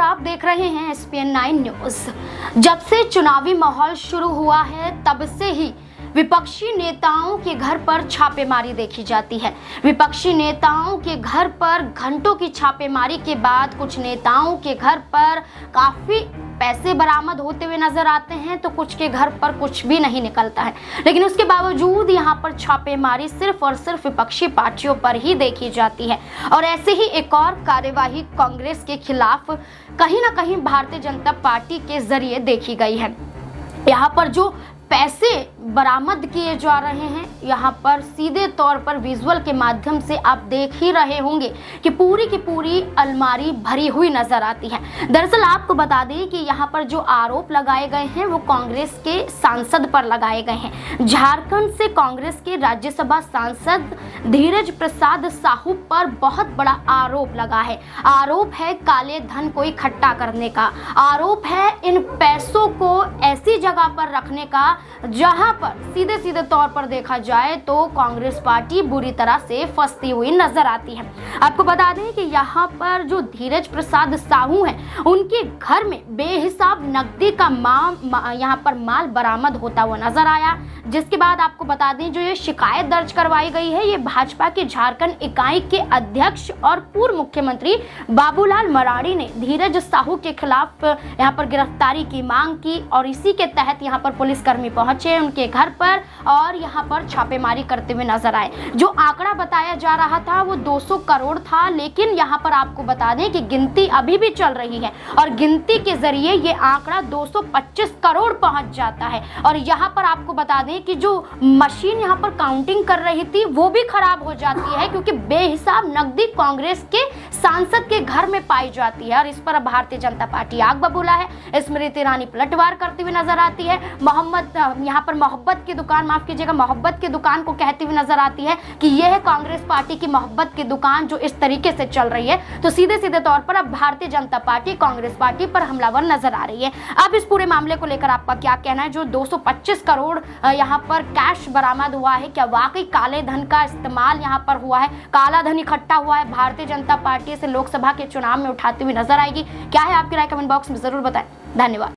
आप देख रहे हैं SPN 9 न्यूज। जब से चुनावी माहौल शुरू हुआ है तब से ही विपक्षी नेताओं के घर पर छापेमारी देखी जाती है। विपक्षी नेताओं के घर पर घंटों की छापेमारी के बाद कुछ नेताओं के घर पर काफी पैसे बरामद होते हुए नजर आते हैं, तो कुछ के घर पर कुछ भी नहीं निकलता है। लेकिन उसके बावजूद यहाँ पर छापेमारी सिर्फ और सिर्फ विपक्षी पार्टियों पर ही देखी जाती है। और ऐसे ही एक और कार्यवाही कांग्रेस के खिलाफ कहीं ना कहीं भारतीय जनता पार्टी के जरिए देखी गई है। यहाँ पर जो पैसे बरामद किए जा रहे हैं, यहाँ पर सीधे तौर पर विजुअल के माध्यम से आप देख ही रहे होंगे कि पूरी की पूरी अलमारी भरी हुई नजर आती है। दरअसल आपको बता दें कि यहाँ पर जो आरोप लगाए गए हैं वो कांग्रेस के सांसद पर लगाए गए हैं। झारखंड से कांग्रेस के राज्यसभा सांसद धीरज प्रसाद साहू पर बहुत बड़ा आरोप लगा है। आरोप है काले धन को इकट्ठा करने का, आरोप है इन पैसों को ऐसी जगह पर रखने का जहां पर सीधे सीधे तौर पर देखा जाए तो कांग्रेस पार्टी बुरी तरह से फंसती हुई नजर आती है। आपको बता दें कि यहाँ पर जो धीरज प्रसाद साहू हैं, उनके घर में बेहिसाब नकदी का यहाँ पर माल बरामद होता हुआ नजर आया। जिसके बाद आपको बता दें जो ये शिकायत दर्ज करवाई गई है, ये भाजपा के झारखंड इकाई के अध्यक्ष और पूर्व मुख्यमंत्री बाबूलाल मरांडी ने धीरज साहू के खिलाफ यहाँ पर गिरफ्तारी की मांग की और इसी के तहत यहाँ पर पुलिसकर्मी पहुंचे उनके घर पर और यहाँ पर छापेमारी करते हुए नजर आए। जो आंकड़ा बताया जा रहा था वो 200 करोड़ था, लेकिन यहाँ पर आपको बता दें कि गिनती अभी भी चल रही है और गिनती के जरिए ये आंकड़ा 225 करोड़ पहुंच जाता है। और यहाँ पर आपको बता दें कि जो मशीन यहाँ पर काउंटिंग कर रही थी वो भी खराब हो जाती है, क्योंकि बेहिसाब नकदी कांग्रेस के सांसद के घर में पाई जाती है। और इस पर भारतीय जनता पार्टी आग बबूला है। स्मृति ईरानी पलटवार करती हुई नजर आती है। यहाँ पर मोहब्बत की दुकान, माफ कीजिएगा, मोहब्बत की दुकान को कहती हुई नजर आती है कि यह है कांग्रेस पार्टी की मोहब्बत की दुकान जो इस तरीके से चल रही है। तो सीधे सीधे तौर पर अब भारतीय जनता पार्टी कांग्रेस पार्टी पर हमलावर नजर आ रही है। अब इस पूरे मामले को लेकर आपका क्या कहना है? जो 225 करोड़ यहाँ पर कैश बरामद हुआ है, क्या वाकई काले धन का इस्तेमाल यहाँ पर हुआ है, काला धन इकट्ठा हुआ है, भारतीय जनता पार्टी से लोकसभा के चुनाव में उठाती हुई नजर आएगी? क्या है आपकी राय? कमेंट बॉक्स में जरूर बताएं। धन्यवाद।